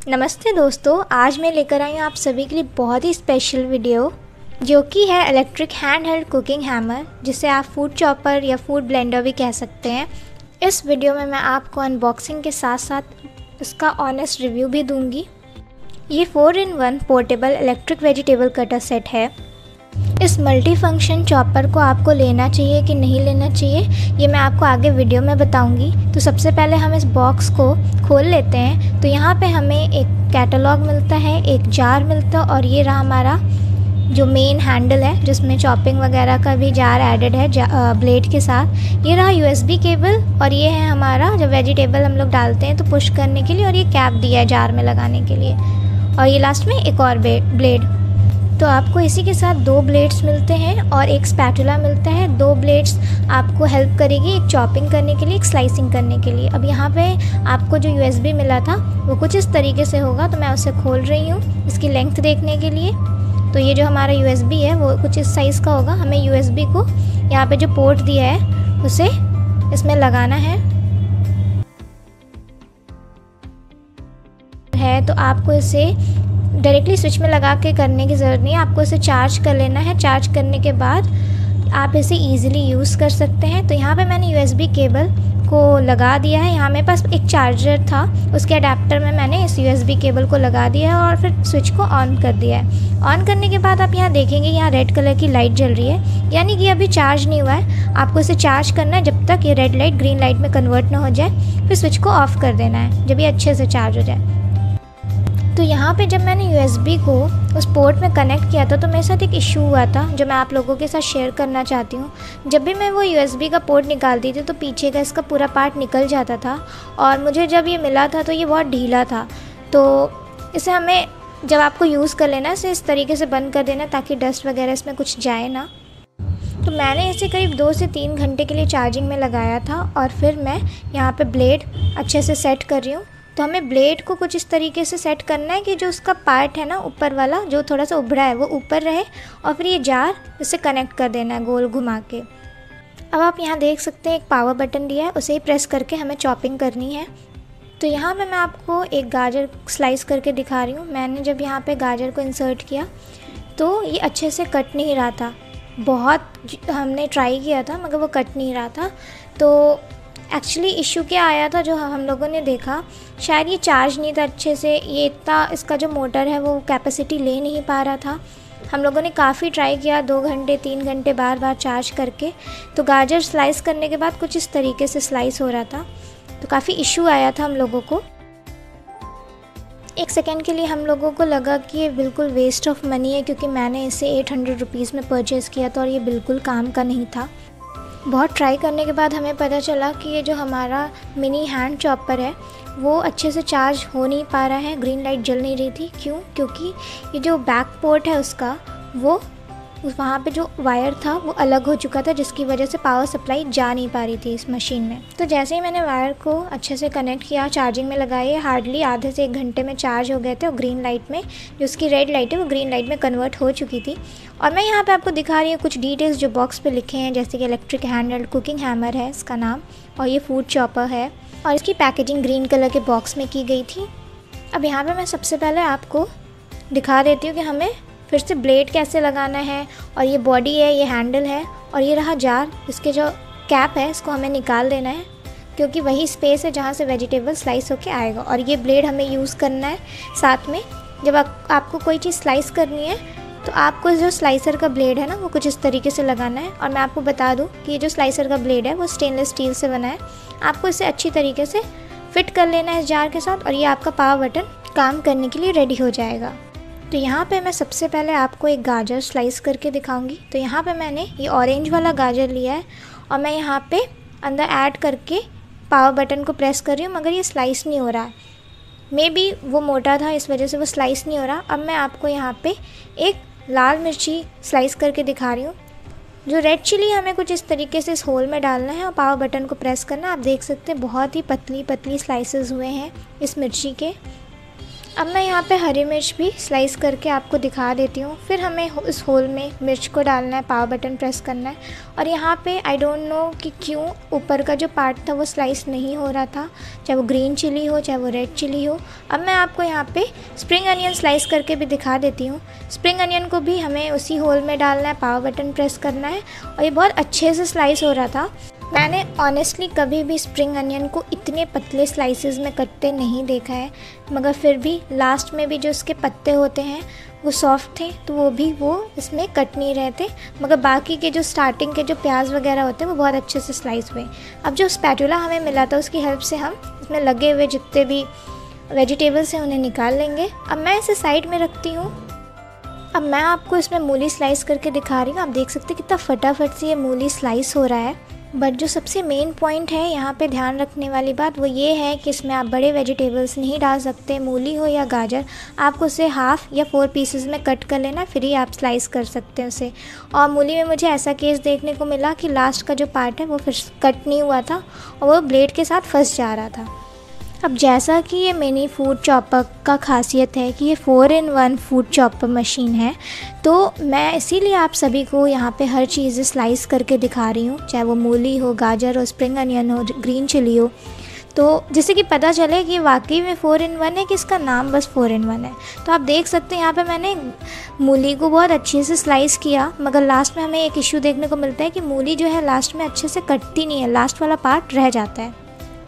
नमस्ते दोस्तों, आज मैं लेकर आई हूँ आप सभी के लिए बहुत ही स्पेशल वीडियो जो कि है electric hand held cooking hammer, जिसे आप फूड चॉपर या फूड ब्लेंडर भी कह सकते हैं। इस वीडियो में मैं आपको अनबॉक्सिंग के साथ साथ इसका ऑनेस्ट रिव्यू भी दूंगी। ये 4-in-1 portable electric vegetable cutter set है। इस मल्टी फंक्शन चॉपर को आपको लेना चाहिए कि नहीं लेना चाहिए, ये मैं आपको आगे वीडियो में बताऊंगी। तो सबसे पहले हम इस बॉक्स को खोल लेते हैं। तो यहाँ पे हमें एक कैटलॉग मिलता है, एक जार मिलता है और ये रहा हमारा जो मेन हैंडल है जिसमें चॉपिंग वगैरह का भी जार एडेड है ब्लेड के साथ। ये रहा USB केबल और ये है हमारा जब वेजिटेबल हम लोग डालते हैं तो पुश करने के लिए, और ये कैप दिया है जार में लगाने के लिए। और ये लास्ट में एक और ब्लेड। तो आपको इसी के साथ 2 ब्लेड्स मिलते हैं और एक स्पैटुला मिलता है। 2 ब्लेड्स आपको हेल्प करेगी, एक चॉपिंग करने के लिए, एक स्लाइसिंग करने के लिए। अब यहाँ पे आपको जो USB मिला था वो कुछ इस तरीके से होगा, तो मैं उसे खोल रही हूँ इसकी लेंथ देखने के लिए। तो ये जो हमारा USB है वो कुछ इस साइज़ का होगा। हमें USB को यहाँ पे जो पोर्ट दिया है उसे इसमें लगाना है। तो आपको इसे डायरेक्टली स्विच में लगा के करने की ज़रूरत नहीं है, आपको इसे चार्ज कर लेना है। चार्ज करने के बाद आप इसे ईज़िली यूज़ कर सकते हैं। तो यहाँ पे मैंने USB केबल को लगा दिया है। यहाँ मेरे पास एक चार्जर था, उसके अडेप्टर में मैंने इस USB केबल को लगा दिया है और फिर स्विच को ऑन कर दिया है। ऑन करने के बाद आप यहाँ देखेंगे यहाँ रेड कलर की लाइट जल रही है, यानी कि अभी चार्ज नहीं हुआ है। आपको इसे चार्ज करना है जब तक ये रेड लाइट ग्रीन लाइट में कन्वर्ट ना हो जाए, फिर स्विच को ऑफ़ कर देना है जब ये अच्छे से चार्ज हो जाए। तो यहाँ पे जब मैंने USB को उस पोर्ट में कनेक्ट किया था तो मेरे साथ एक इशू हुआ था जो मैं आप लोगों के साथ शेयर करना चाहती हूँ। जब भी मैं वो USB का पोर्ट निकालती थी तो पीछे का इसका पूरा पार्ट निकल जाता था, और मुझे जब ये मिला था तो ये बहुत ढीला था। तो इसे हमें जब आपको यूज़ कर लेना इसे इस तरीके से बंद कर देना ताकि डस्ट वगैरह इसमें कुछ जाए ना। तो मैंने इसे करीब 2 से 3 घंटे के लिए चार्जिंग में लगाया था और फिर मैं यहाँ पे ब्लेड अच्छे से सेट कर रही हूँ। तो हमें ब्लेड को कुछ इस तरीके से सेट करना है कि जो उसका पार्ट है ना ऊपर वाला जो थोड़ा सा उभरा है वो ऊपर रहे, और फिर ये जार इसे कनेक्ट कर देना है गोल घुमा के। अब आप यहाँ देख सकते हैं एक पावर बटन दिया है, उसे ही प्रेस करके हमें चॉपिंग करनी है। तो यहाँ पे मैं आपको एक गाजर स्लाइस करके दिखा रही हूँ। मैंने जब यहाँ पे गाजर को इंसर्ट किया तो ये अच्छे से कट नहीं रहा था, बहुत हमने ट्राई किया था मगर वो कट नहीं रहा था। तो एक्चुअली इशू क्या आया था जो हम लोगों ने देखा, शायद ये चार्ज नहीं था अच्छे से, ये इतना इसका जो मोटर है वो कैपेसिटी ले नहीं पा रहा था। हम लोगों ने काफ़ी ट्राई किया, 2 घंटे 3 घंटे बार बार चार्ज करके। तो गाजर स्लाइस करने के बाद कुछ इस तरीके से स्लाइस हो रहा था, तो काफ़ी इशू आया था हम लोगों को। एक सेकेंड के लिए हम लोगों को लगा कि ये बिल्कुल वेस्ट ऑफ मनी है, क्योंकि मैंने इसे 800 रुपीज़ में परचेज़ किया था और ये बिल्कुल काम का नहीं था। बहुत ट्राई करने के बाद हमें पता चला कि ये जो हमारा मिनी हैंड चॉपर है वो अच्छे से चार्ज हो नहीं पा रहा है, ग्रीन लाइट जल नहीं रही थी। क्यों? क्योंकि ये जो बैक पोर्ट है उसका वो वहाँ पे जो वायर था वो अलग हो चुका था, जिसकी वजह से पावर सप्लाई जा नहीं पा रही थी इस मशीन में। तो जैसे ही मैंने वायर को अच्छे से कनेक्ट किया, चार्जिंग में लगाए, हार्डली आधे से 1 घंटे में चार्ज हो गए थे और ग्रीन लाइट में जो उसकी रेड लाइट है वो ग्रीन लाइट में कन्वर्ट हो चुकी थी। और मैं यहाँ पे आपको दिखा रही हूँ कुछ डिटेल्स जो बॉक्स पे लिखे हैं, जैसे कि electric hand held cooking hammer है इसका नाम, और ये फूड चॉपर है, और इसकी पैकेजिंग ग्रीन कलर के बॉक्स में की गई थी। अब यहाँ पे मैं सबसे पहले आपको दिखा देती हूँ कि हमें फिर से ब्लेड कैसे लगाना है। और ये बॉडी है, ये हैंडल है, और ये रहा जार, इसके जो कैप है इसको हमें निकाल देना है, क्योंकि वही स्पेस है जहाँ से वेजिटेबल स्लाइस होके आएगा। और ये ब्लेड हमें यूज़ करना है साथ में। जब आपको कोई चीज़ स्लाइस करनी है तो आपको जो स्लाइसर का ब्लेड है ना वो कुछ इस तरीके से लगाना है। और मैं आपको बता दूं कि ये जो स्लाइसर का ब्लेड है वो स्टेनलेस स्टील से बना है। आपको इसे अच्छी तरीके से फिट कर लेना है इस जार के साथ, और ये आपका पावर बटन काम करने के लिए रेडी हो जाएगा। तो यहाँ पे मैं सबसे पहले आपको एक गाजर स्लाइस करके दिखाऊंगी। तो यहाँ पे मैंने ये ऑरेंज वाला गाजर लिया है और मैं यहाँ पे अंदर ऐड करके पावर बटन को प्रेस कर रही हूँ, मगर ये स्लाइस नहीं हो रहा है। मे बी वो मोटा था इस वजह से वो स्लाइस नहीं हो रहा। अब मैं आपको यहाँ पे एक लाल मिर्ची स्लाइस करके दिखा रही हूँ। जो रेड चिली हमें कुछ इस तरीके से इस होल में डालना है और पावर बटन को प्रेस करना है। आप देख सकते हैं बहुत ही पतली पतली स्लाइसेस हुए हैं इस मिर्ची के। अब मैं यहाँ पे हरी मिर्च भी स्लाइस करके आपको दिखा देती हूँ। फिर हमें इस होल में मिर्च को डालना है, पावर बटन प्रेस करना है। और यहाँ पे आई डोंट नो कि क्यों ऊपर का जो पार्ट था वो स्लाइस नहीं हो रहा था, चाहे वो ग्रीन चिली हो चाहे वो रेड चिली हो। अब मैं आपको यहाँ पे स्प्रिंग अनियन स्लाइस करके भी दिखा देती हूँ। स्प्रिंग अनियन को भी हमें उसी होल में डालना है, पावर बटन प्रेस करना है, और ये बहुत अच्छे से स्लाइस हो रहा था। मैंने ऑनेस्टली कभी भी स्प्रिंग अनियन को इतने पतले स्लाइसेस में कटते नहीं देखा है, मगर फिर भी लास्ट में भी जो इसके पत्ते होते हैं वो सॉफ्ट थे, तो वो इसमें कट नहीं रहे थे, मगर बाकी के जो स्टार्टिंग के जो प्याज वगैरह होते हैं वो बहुत अच्छे से स्लाइस हुए। अब जो स्पैटुला हमें मिला था उसकी हेल्प से हम इसमें लगे हुए जितने भी वेजिटेबल्स हैं उन्हें निकाल लेंगे। अब मैं इसे साइड में रखती हूँ। अब मैं आपको इसमें मूली स्लाइस करके दिखा रही हूँ। आप देख सकते हैं कितना फटाफट से ये मूली स्लाइस हो रहा है। बट जो सबसे मेन पॉइंट है यहाँ पे ध्यान रखने वाली बात वो ये है कि इसमें आप बड़े वेजिटेबल्स नहीं डाल सकते। मूली हो या गाजर, आपको उसे हाफ़ या 4 पीसेस में कट कर लेना, फिर ही आप स्लाइस कर सकते हैं उसे। और मूली में मुझे ऐसा केस देखने को मिला कि लास्ट का जो पार्ट है वो फिर कट नहीं हुआ था और वो ब्लेड के साथ फंस जा रहा था। अब जैसा कि ये मिनी फूड चॉपर का खासियत है कि ये 4-in-1 फूड चॉपर मशीन है, तो मैं इसीलिए आप सभी को यहाँ पे हर चीज़ स्लाइस करके दिखा रही हूँ, चाहे वो मूली हो, गाजर हो, स्प्रिंग अनियन हो, ग्रीन चिली हो, तो जिससे कि पता चले कि वाकई में 4-in-1 है, कि इसका नाम बस 4-in-1 है। तो आप देख सकते हैं यहाँ पे मैंने मूली को बहुत अच्छे से स्लाइस किया, मगर लास्ट में हमें एक इशू देखने को मिलता है कि मूली जो है लास्ट में अच्छे से कटती नहीं है, लास्ट वाला पार्ट रह जाता है।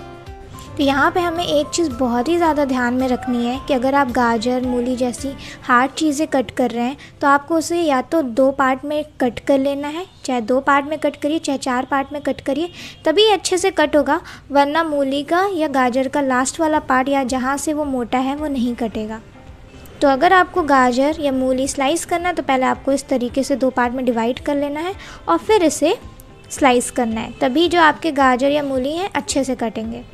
तो यहाँ पे हमें एक चीज़ बहुत ही ज़्यादा ध्यान में रखनी है कि अगर आप गाजर, मूली जैसी हार्ड चीज़ें कट कर रहे हैं तो आपको उसे या तो 2 पार्ट में कट कर लेना है, चाहे 2 पार्ट में कट करिए चाहे 4 पार्ट में कट करिए, तभी अच्छे से कट होगा, वरना मूली का या गाजर का लास्ट वाला पार्ट या जहाँ से वो मोटा है वो नहीं कटेगा। तो अगर आपको गाजर या मूली स्लाइस करना है तो पहले आपको इस तरीके से 2 पार्ट में डिवाइड कर लेना है और फिर इसे स्लाइस करना है, तभी जो आपके गाजर या मूली हैं अच्छे से कटेंगे।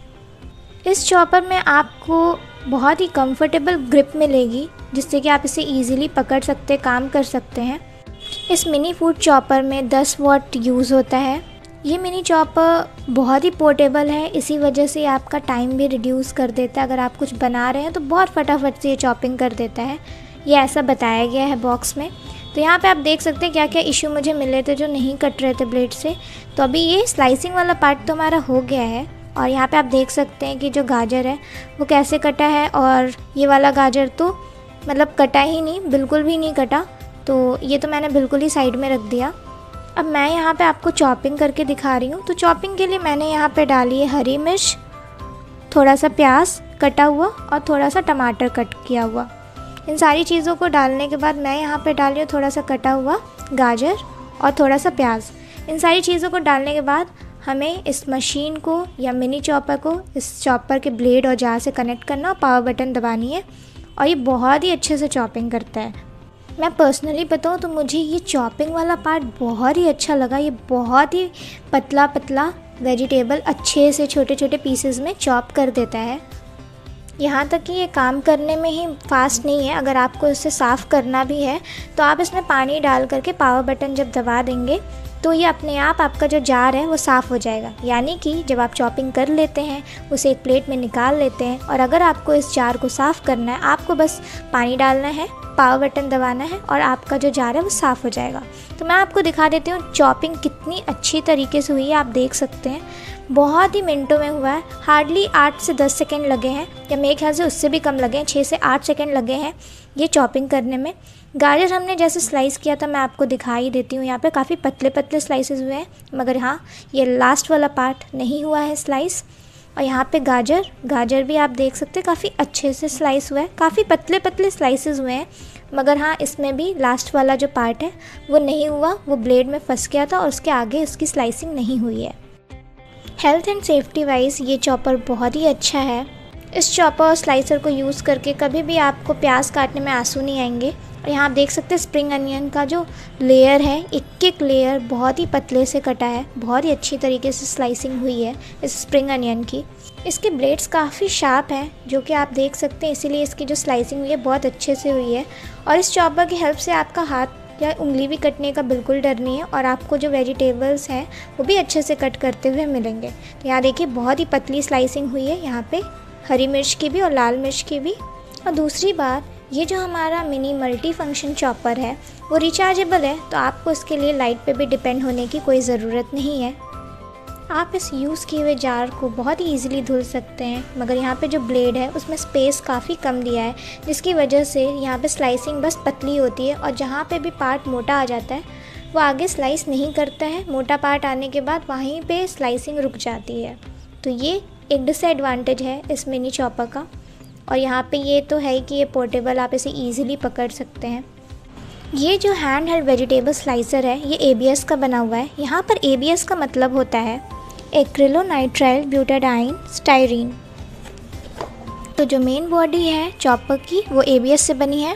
इस चॉपर में आपको बहुत ही कंफर्टेबल ग्रिप मिलेगी, जिससे कि आप इसे इजीली पकड़ सकते, काम कर सकते हैं। इस मिनी फूड चॉपर में 10 वॉट यूज़ होता है। ये मिनी चॉपर बहुत ही पोर्टेबल है, इसी वजह से आपका टाइम भी रिड्यूस कर देता है। अगर आप कुछ बना रहे हैं तो बहुत फटाफट से ये चॉपिंग कर देता है, ये ऐसा बताया गया है बॉक्स में। तो यहाँ पे आप देख सकते हैं क्या क्या इशू मुझे मिले थे जो नहीं कट रहे थे ब्लेड से। तो अभी ये स्लाइसिंग वाला पार्ट तो हमारा हो गया है, और यहाँ पे आप देख सकते हैं कि जो गाजर है वो कैसे कटा है, और ये वाला गाजर तो मतलब कटा ही नहीं, बिल्कुल भी नहीं कटा, तो ये तो मैंने बिल्कुल ही साइड में रख दिया। अब मैं यहाँ पे आपको चॉपिंग करके दिखा रही हूँ। तो चॉपिंग के लिए मैंने यहाँ पे डाली है हरी मिर्च, थोड़ा सा प्याज कटा हुआ और थोड़ा सा टमाटर कट किया हुआ। इन सारी चीज़ों को डालने के बाद मैं यहाँ पे डाली हूँ थोड़ा सा कटा हुआ गाजर और थोड़ा सा प्याज। इन सारी चीज़ों को डालने के बाद हमें इस मशीन को या मिनी चॉपर को इस चॉपर के ब्लेड और जार से कनेक्ट करना, पावर बटन दबानी है, और ये बहुत ही अच्छे से चॉपिंग करता है। मैं पर्सनली बताऊँ तो मुझे ये चॉपिंग वाला पार्ट बहुत ही अच्छा लगा। ये बहुत ही पतला पतला वेजिटेबल अच्छे से छोटे छोटे पीसेस में चॉप कर देता है। यहाँ तक कि ये काम करने में ही फास्ट नहीं है, अगर आपको इसे साफ़ करना भी है तो आप इसमें पानी डाल करके पावर बटन जब दबा देंगे तो ये अपने आप आपका जो जार है वो साफ़ हो जाएगा। यानी कि जब आप चॉपिंग कर लेते हैं उसे एक प्लेट में निकाल लेते हैं, और अगर आपको इस जार को साफ़ करना है आपको बस पानी डालना है, पावर बटन दबाना है और आपका जो जार है वो साफ़ हो जाएगा। तो मैं आपको दिखा देती हूँ चॉपिंग कितनी अच्छी तरीके से हुई है। आप देख सकते हैं बहुत ही मिनटों में हुआ है, हार्डली 8 से 10 सेकेंड लगे हैं, या मेरे ख्याल से उससे भी कम लगे हैं, 6 से 8 सेकेंड लगे हैं ये चॉपिंग करने में। गाजर हमने जैसे स्लाइस किया था मैं आपको दिखा ही देती हूँ, यहाँ पे काफ़ी पतले पतले स्लाइसेस हुए हैं, मगर हाँ ये लास्ट वाला पार्ट नहीं हुआ है स्लाइस। और यहाँ पे गाजर भी आप देख सकते हैं काफ़ी अच्छे से स्लाइस हुआ है, काफ़ी पतले पतले स्लाइसेस हुए हैं, मगर हाँ इसमें भी लास्ट वाला जो पार्ट है वो नहीं हुआ, वो ब्लेड में फंस गया था और उसके आगे उसकी स्लाइसिंग नहीं हुई है। हेल्थ एंड सेफ्टी वाइज ये चॉपर बहुत ही अच्छा है। इस चॉपर और स्लाइसर को यूज़ करके कभी भी आपको प्याज काटने में आंसू नहीं आएंगे। और यहाँ आप देख सकते हैं स्प्रिंग अनियन का जो लेयर है, एक एक लेयर बहुत ही पतले से कटा है, बहुत ही अच्छी तरीके से स्लाइसिंग हुई है इस स्प्रिंग अनियन की। इसके ब्लेड्स काफ़ी शार्प हैं जो कि आप देख सकते हैं, इसीलिए इसकी जो स्लाइसिंग हुई है बहुत अच्छे से हुई है। और इस चॉपर की हेल्प से आपका हाथ या उंगली भी कटने का बिल्कुल डर नहीं है, और आपको जो वेजिटेबल्स हैं वो भी अच्छे से कट करते हुए मिलेंगे। तो यहाँ देखिए बहुत ही पतली स्लाइसिंग हुई है यहाँ पे हरी मिर्च की भी और लाल मिर्च की भी। और दूसरी बात, ये जो हमारा मिनी मल्टी फंक्शन चॉपर है वो रिचार्जेबल है, तो आपको इसके लिए लाइट पे भी डिपेंड होने की कोई ज़रूरत नहीं है। आप इस यूज़ किए हुए जार को बहुत ही ईजिली धुल सकते हैं, मगर यहाँ पे जो ब्लेड है उसमें स्पेस काफ़ी कम दिया है, जिसकी वजह से यहाँ पे स्लाइसिंग बस पतली होती है और जहाँ पे भी पार्ट मोटा आ जाता है वो आगे स्लाइस नहीं करता है। मोटा पार्ट आने के बाद वहीं पे स्लाइसिंग रुक जाती है, तो ये एक डिसएडवांटेज है इस मिनी चॉपर का। और यहाँ पे ये तो है कि ये पोर्टेबल, आप इसे ईजिली पकड़ सकते हैं। ये जो हैंड हेल्ड वेजिटेबल स्लाइसर है ये ABS का बना हुआ है। यहाँ पर ABS का मतलब होता है एक्रिलोनाइट्राइल ब्यूटाडाइन स्टाइरीन। तो जो मेन बॉडी है चॉपर की वो ABS से बनी है।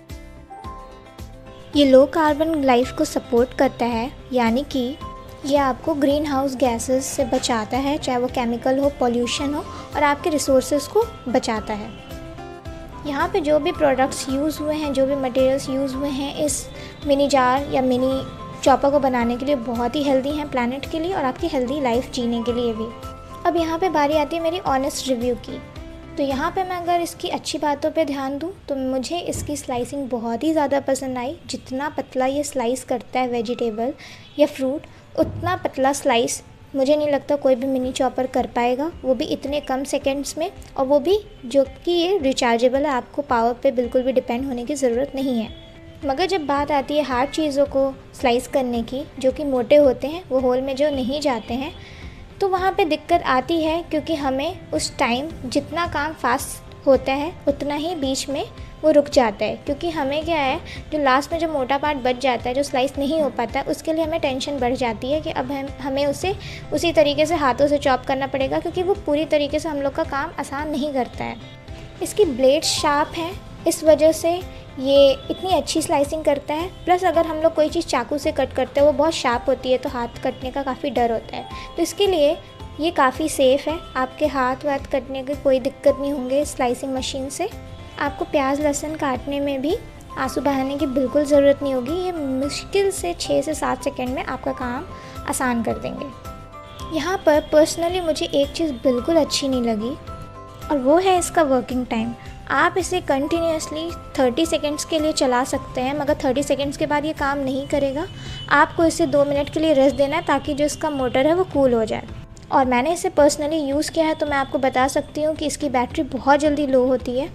ये लो कार्बन लाइफ को सपोर्ट करता है, यानी कि ये आपको ग्रीन हाउस गैसेस से बचाता है, चाहे वो केमिकल हो, पॉल्यूशन हो, और आपके रिसोर्सेज को बचाता है। यहाँ पे जो भी प्रोडक्ट्स यूज़ हुए हैं, जो भी मटेरियल्स यूज़ हुए हैं इस मिनी जार या मिनी चॉपर को बनाने के लिए बहुत ही हेल्दी हैं प्लैनेट के लिए और आपकी हेल्दी लाइफ जीने के लिए भी। अब यहाँ पे बारी आती है मेरी ऑनेस्ट रिव्यू की। तो यहाँ पे मैं अगर इसकी अच्छी बातों पे ध्यान दूँ तो मुझे इसकी स्लाइसिंग बहुत ही ज़्यादा पसंद आई। जितना पतला ये स्लाइस करता है वेजिटेबल या फ्रूट, उतना पतला स्लाइस मुझे नहीं लगता कोई भी मिनी चॉपर कर पाएगा, वो भी इतने कम सेकंड्स में, और वो भी जो कि ये रिचार्जेबल है, आपको पावर पे बिल्कुल भी डिपेंड होने की ज़रूरत नहीं है। मगर जब बात आती है हार्ड चीज़ों को स्लाइस करने की, जो कि मोटे होते हैं, वो होल में जो नहीं जाते हैं, तो वहाँ पे दिक्कत आती है, क्योंकि हमें उस टाइम जितना काम फास्ट होता है उतना ही बीच में वो रुक जाता है। क्योंकि हमें क्या है, जो लास्ट में जो मोटा पार्ट बच जाता है, जो स्लाइस नहीं हो पाता है, उसके लिए हमें टेंशन बढ़ जाती है कि अब हमें उसे उसी तरीके से हाथों से चॉप करना पड़ेगा, क्योंकि वो पूरी तरीके से हम लोग का काम आसान नहीं करता है। इसकी ब्लेड शार्प है, इस वजह से ये इतनी अच्छी स्लाइसिंग करता है। प्लस अगर हम लोग कोई चीज़ चाकू से कट करते हैं वो बहुत शार्प होती है, तो हाथ कटने का काफ़ी डर होता है, तो इसके लिए ये काफ़ी सेफ़ है। आपके हाथ वाथ कटने की कोई दिक्कत नहीं होंगे स्लाइसिंग मशीन से। आपको प्याज लहसुन काटने में भी आंसू बहाने की बिल्कुल ज़रूरत नहीं होगी। ये मुश्किल से 6 से 7 सेकंड में आपका काम आसान कर देंगे। यहाँ पर पर्सनली मुझे एक चीज़ बिल्कुल अच्छी नहीं लगी, और वो है इसका वर्किंग टाइम। आप इसे कंटिन्यूसली 30 सेकंड्स के लिए चला सकते हैं, मगर 30 सेकंड्स के बाद ये काम नहीं करेगा। आपको इसे 2 मिनट के लिए रेस्ट देना है, ताकि जो इसका मोटर है वो कूल हो जाए। और मैंने इसे पर्सनली यूज़ किया है, तो मैं आपको बता सकती हूँ कि इसकी बैटरी बहुत जल्दी लो होती है।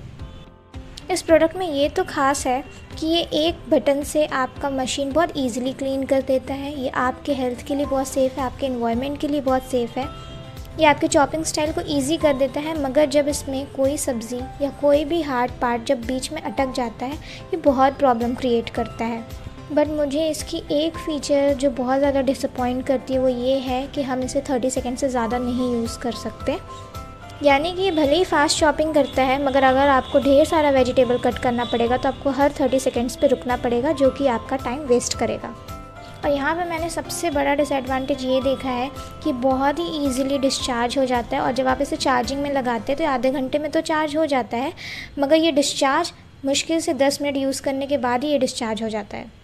इस प्रोडक्ट में ये तो ख़ास है कि ये एक बटन से आपका मशीन बहुत ईजिली क्लीन कर देता है। ये आपके हेल्थ के लिए बहुत सेफ़ है, आपके एनवायरनमेंट के लिए बहुत सेफ़ है। ये आपके चॉपिंग स्टाइल को इजी कर देता है, मगर जब इसमें कोई सब्ज़ी या कोई भी हार्ड पार्ट जब बीच में अटक जाता है, ये बहुत प्रॉब्लम क्रिएट करता है। बट मुझे इसकी एक फ़ीचर जो बहुत ज़्यादा डिसअपॉइंट करती है वो ये है कि हम इसे 30 सेकंड से ज़्यादा नहीं यूज़ कर सकते। यानी कि ये भले ही फास्ट शॉपिंग करता है, मगर अगर आपको ढेर सारा वेजिटेबल कट करना पड़ेगा तो आपको हर 30 सेकंड्स पे रुकना पड़ेगा, जो कि आपका टाइम वेस्ट करेगा। और यहाँ पे मैंने सबसे बड़ा डिसएडवांटेज ये देखा है कि बहुत ही ईजिली डिस्चार्ज हो जाता है, और जब आप इसे चार्जिंग में लगाते हैं तो आधे घंटे में तो चार्ज हो जाता है, मगर ये डिस्चार्ज मुश्किल से 10 मिनट यूज़ करने के बाद ही ये डिस्चार्ज हो जाता है।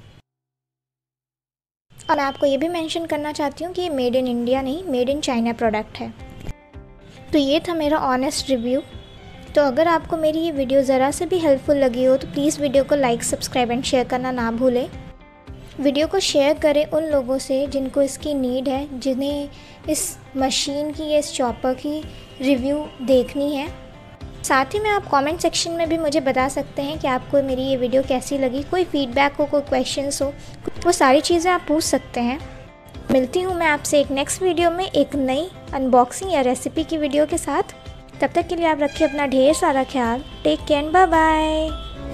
और मैं आपको ये भी मेंशन करना चाहती हूँ कि ये मेड इन इंडिया नहीं, मेड इन चाइना प्रोडक्ट है। तो ये था मेरा ऑनेस्ट रिव्यू। तो अगर आपको मेरी ये वीडियो ज़रा से भी हेल्पफुल लगी हो तो प्लीज़ वीडियो को लाइक, सब्सक्राइब एंड शेयर करना ना भूलें। वीडियो को शेयर करें उन लोगों से जिनको इसकी नीड है, जिन्हें इस मशीन की या इस चॉपर की रिव्यू देखनी है। साथ ही में आप कमेंट सेक्शन में भी मुझे बता सकते हैं कि आपको मेरी ये वीडियो कैसी लगी। कोई फीडबैक हो, कोई क्वेश्चंस हो, वो सारी चीज़ें आप पूछ सकते हैं। मिलती हूँ मैं आपसे एक नेक्स्ट वीडियो में एक नई अनबॉक्सिंग या रेसिपी की वीडियो के साथ। तब तक के लिए आप रखिए अपना ढेर सारा ख्याल। Take care, bye bye.